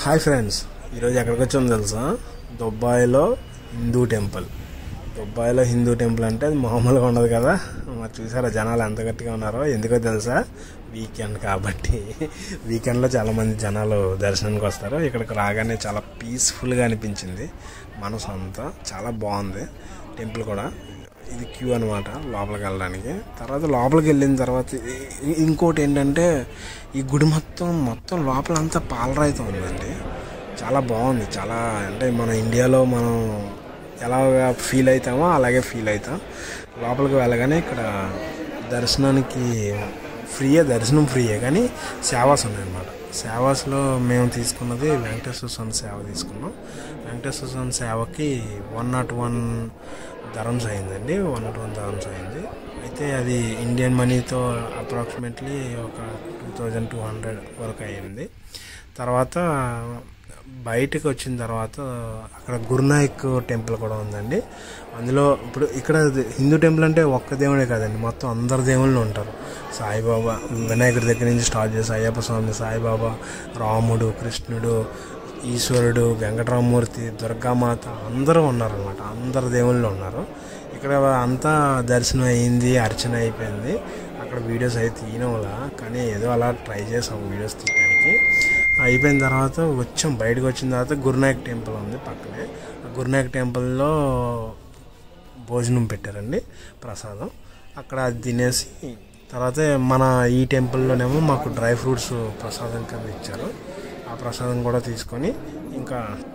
Hi friends, ఈరోజు ఎక్కడికి వచ్చామో తెలుసా? దుబాయ్లో హిందూ టెంపుల్. దుబాయ్లో హిందూ టెంపుల్ అంటే అది మామూలుగా ఉండదు కదా. మరి చూసారా జనాలు ఎంత గట్టిగా ఉన్నారో? ఎందుకో తెలుసా? వీకెండ్ కాబట్టి. వీకెండ్లో చాలామంది జనాలు దర్శనానికి వస్తారు. ఇక్కడికి రాగానే చాలా పీస్ఫుల్గా అనిపించింది మనసు అంతా. చాలా బాగుంది టెంపుల్ కూడా. ఇది క్యూ అనమాట లోపలికి వెళ్ళడానికి. తర్వాత లోపలికి వెళ్ళిన తర్వాత ఇంకోటి ఏంటంటే ఈ గుడి మొత్తం లోపలంతా పాలరాయితో ఉందండి. చాలా బాగుంది. చాలా అంటే మన ఇండియాలో మనం ఎలాగా ఫీల్ అవుతామో అలాగే ఫీల్ అవుతాం. లోపలికి వెళ్ళగానే ఇక్కడ దర్శనానికి దర్శనం ఫ్రీయే, కానీ సేవాస్ ఉన్నాయన్నమాట. సేవాస్లో మేము తీసుకున్నది వెంకటేశ్వర స్వామి సేవ తీసుకున్నాం. వెంకటేశ్వర స్వామి సేవకి 101 dirhams అయిందండి. 101 dirhams అయింది. అయితే అది ఇండియన్ మనీతో అప్రాక్సిమేట్లీ ఒక 2200 వరకు అయ్యింది. తర్వాత బయటకు వచ్చిన తర్వాత అక్కడ గురునాయక్ టెంపుల్ కూడా ఉందండి. అందులో ఇప్పుడు ఇక్కడ హిందూ టెంపుల్ అంటే ఒక్క దేవుడే కాదండి, మొత్తం అందరు దేవుళ్ళు ఉంటారు. సాయిబాబా, వినాయకుడి దగ్గర నుంచి స్టార్ట్ చేసి అయ్యప్ప స్వామి, సాయిబాబా, రాముడు, కృష్ణుడు, ఈశ్వరుడు, వెంకటరామమూర్తి, దుర్గామాత అందరూ ఉన్నారనమాట. అందరు దేవుళ్ళు ఉన్నారు. ఇక్కడ అంతా దర్శనం అయింది, అర్చన అయిపోయింది. అక్కడ వీడియోస్ అయితే తీయడంలా, కానీ ఏదో అలా ట్రై చేసాం వీడియోస్ తీయడానికి. అయిపోయిన తర్వాత బయటకు వచ్చిన తర్వాత గురునాయక్ టెంపుల్ ఉంది పక్కనే. గురునాయక్ టెంపుల్లో భోజనం పెట్టారండి, ప్రసాదం. అక్కడ అది తినేసి తర్వాత మన ఈ టెంపుల్లోనేమో మాకు డ్రై ఫ్రూట్స్ ప్రసాదం కింద ఇచ్చారు. ఆ ప్రసాదం కూడా తీసుకొని ఇంకా